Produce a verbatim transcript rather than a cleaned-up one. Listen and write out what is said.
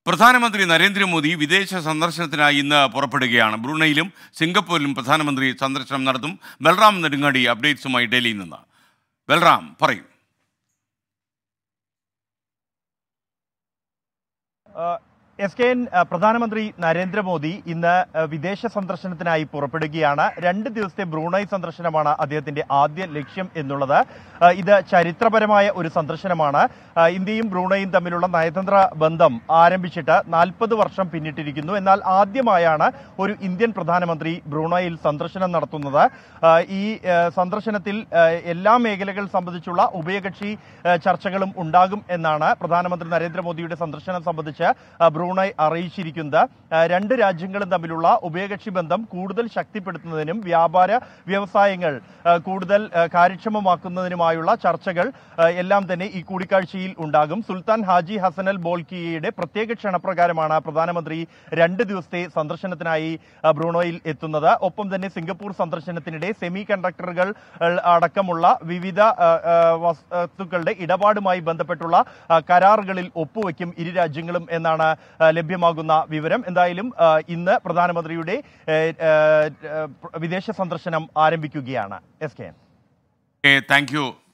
പ്രധാനമന്ത്രി നരേന്ദ്രമോദി വിദേശ സന്ദർശനത്തിനായി ഇന്ന് പുറപ്പെടുകയാണ്. ബ്രൂണയിലും സിംഗപ്പൂരിലും പ്രധാനമന്ത്രി സന്ദർശനം നടത്തും. ബൽറാം നെടുങ്ങാടി അപ്ഡേറ്റ്സുമായി ഡൽഹിയിൽ നിന്ന്. ബൽറാം പറയൂ. എസ് കെ എൻ, പ്രധാനമന്ത്രി നരേന്ദ്രമോദി ഇന്ന് വിദേശ സന്ദർശനത്തിനായി പുറപ്പെടുകയാണ്. രണ്ട് ദിവസത്തെ ബ്രൂണൈ സന്ദർശനമാണ് അദ്ദേഹത്തിന്റെ ആദ്യ ലക്ഷ്യം എന്നുള്ളത്. ഇത് ചരിത്രപരമായ ഒരു സന്ദർശനമാണ്. ഇന്ത്യയും ബ്രൂണൈയും തമ്മിലുള്ള നയതന്ത്ര ബന്ധം ആരംഭിച്ചിട്ട് നാൽപ്പത് വർഷം പിന്നിട്ടിരിക്കുന്നു. എന്നാൽ ആദ്യമായാണ് ഒരു ഇന്ത്യൻ പ്രധാനമന്ത്രി ബ്രൂണൈയിൽ സന്ദർശനം നടത്തുന്നത്. ഈ സന്ദർശനത്തിൽ എല്ലാ മേഖലകൾ സംബന്ധിച്ചുള്ള ഉഭയകക്ഷി ചർച്ചകളും ഉണ്ടാകും എന്നാണ് പ്രധാനമന്ത്രി നരേന്ദ്രമോദിയുടെ സന്ദർശനം സംബന്ധിച്ച് ബ്രൂണൈ അറിയിച്ചിരിക്കുന്നത്. രണ്ട് രാജ്യങ്ങളും തമ്മിലുള്ള ഉഭയകക്ഷി ബന്ധം കൂടുതൽ ശക്തിപ്പെടുത്തുന്നതിനും വ്യാപാര വ്യവസായങ്ങൾ കൂടുതൽ കാര്യക്ഷമമാക്കുന്നതിനുമായുള്ള ചർച്ചകൾ എല്ലാം തന്നെ ഈ കൂടിക്കാഴ്ചയിൽ ഉണ്ടാകും. സുൽത്താൻ ഹാജി ഹസനൽ ബോൾക്കിയയുടെ പ്രത്യേക ക്ഷണപ്രകാരമാണ് പ്രധാനമന്ത്രി രണ്ട് ദിവസത്തെ സന്ദർശനത്തിനായി ബ്രൂണോയിൽ എത്തുന്നത്. ഒപ്പം തന്നെ സിംഗപ്പൂർ സന്ദർശനത്തിനിടെ സെമി കണ്ടക്ടറുകൾ അടക്കമുള്ള വിവിധ വസ്തുക്കളുടെ ഇടപാടുമായി ബന്ധപ്പെട്ടുള്ള കരാറുകളിൽ ഒപ്പുവെക്കും ഇരു രാജ്യങ്ങളും എന്നാണ് ലഭ്യമാകുന്ന വിവരം. എന്തായാലും ഇന്ന് പ്രധാനമന്ത്രിയുടെ വിദേശ സന്ദർശനം ആരംഭിക്കുകയാണ്. S K. Thank U.